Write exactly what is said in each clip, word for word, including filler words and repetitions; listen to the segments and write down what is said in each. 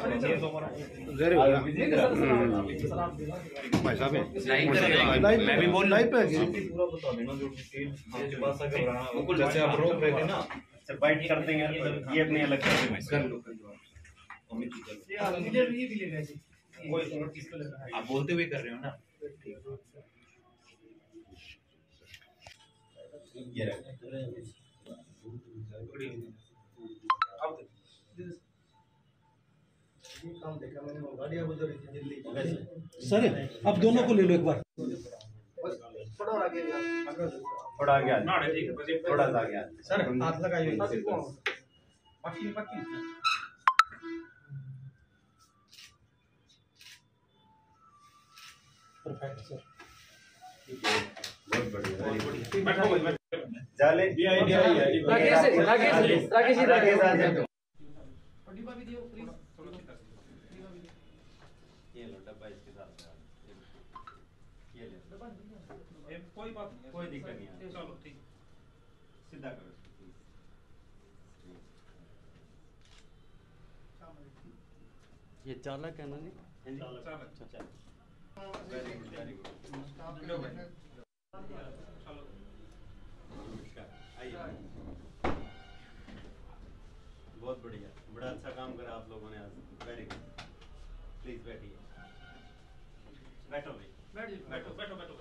भाई साहब मैं भी बोल लाइव पे पूरा बता देना जो डिटेल आपके पास अगर जैसे आप रोक रहे थे ना बाइट कर देंगे ये अपने अलग कर देंगे। आप बोलते हुए कर रहे हो ना। सर अब दोनों को ले लो एक बार। थोड़ा आगे थोड़ा आगे थोड़ा सा आगे सर हाथ लगाइए पक्की पक्की परफेक्ट सर। बहुत बढ़िया बैठो जाले राकेश राकेश राकेश राकेश ये लो डब्बा इसके साथ ये ले कोई बात नहीं, कोई दिक्कत नहीं है। चलो ठीक सीधा करो। ये चालक है ना जी। चालक चालक वेरी गुड वेरी गुड चलो आइए। बहुत बढ़िया बड़ा अच्छा काम करा आप लोगों ने आज। वेरी गुड प्लीज बैठिए बैठो भाई बैठो बैठो बैठो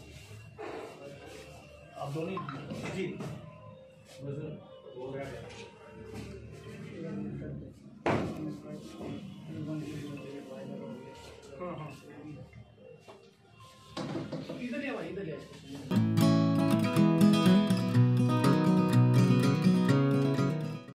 आप दोनों जी हो गया।